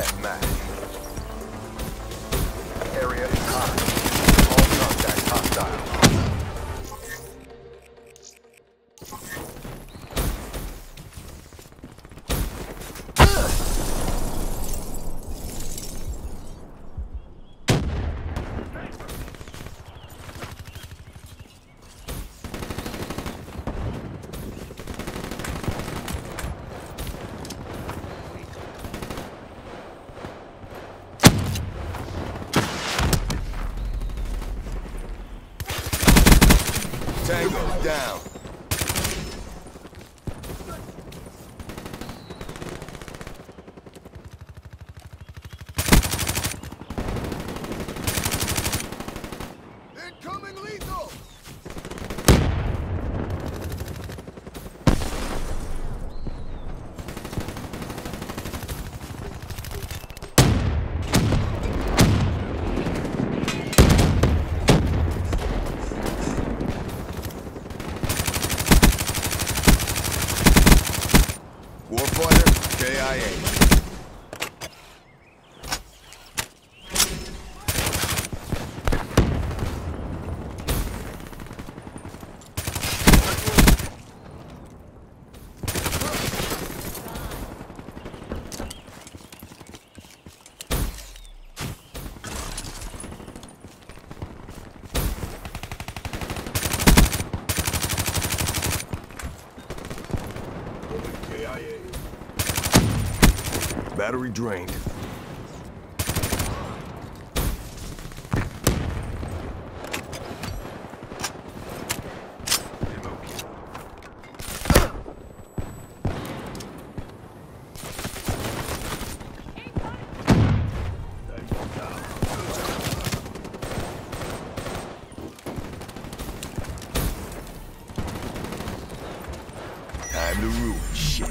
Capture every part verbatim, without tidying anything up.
deathmatch. Area is hot. All contact hostile. Tango down. Incoming lethal! Warfighter, K I A. K I A. Battery drained. Time to ruin shit.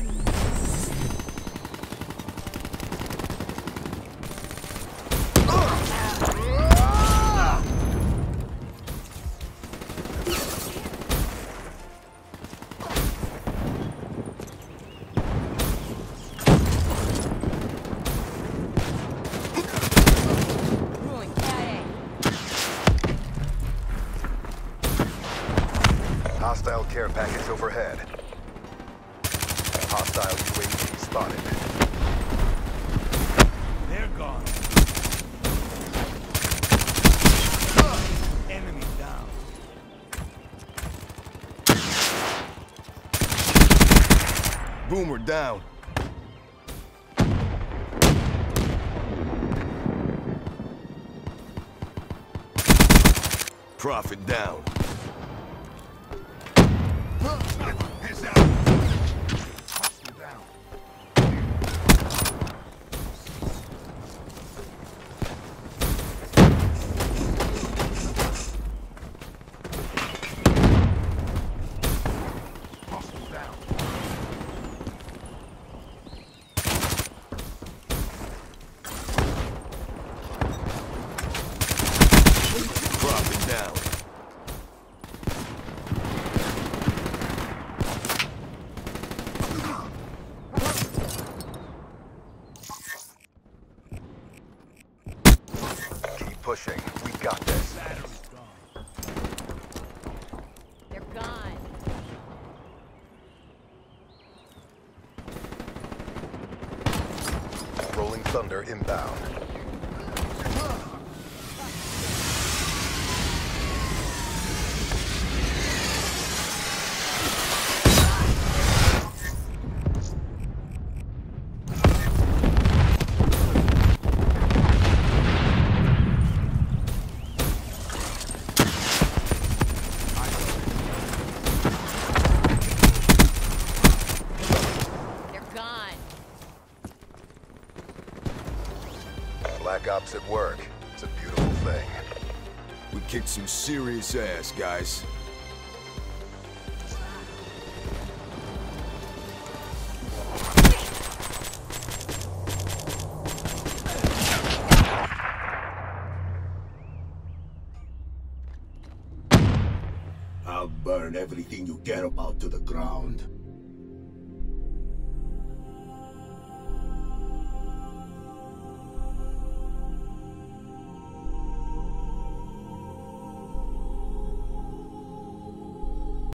Hostile care package overhead. Hostile U A V spotted. They're gone. Enemy down. Boomer down. Prophet down. Heads out. Hostile down. Hostile down. Prophet down. Keep pushing. We got this. Battery's gone. They're gone. Rolling Thunder inbound. They're gone. Black Ops at work. It's a beautiful thing. We kicked some serious ass, guys. I'll burn everything you care about to the ground.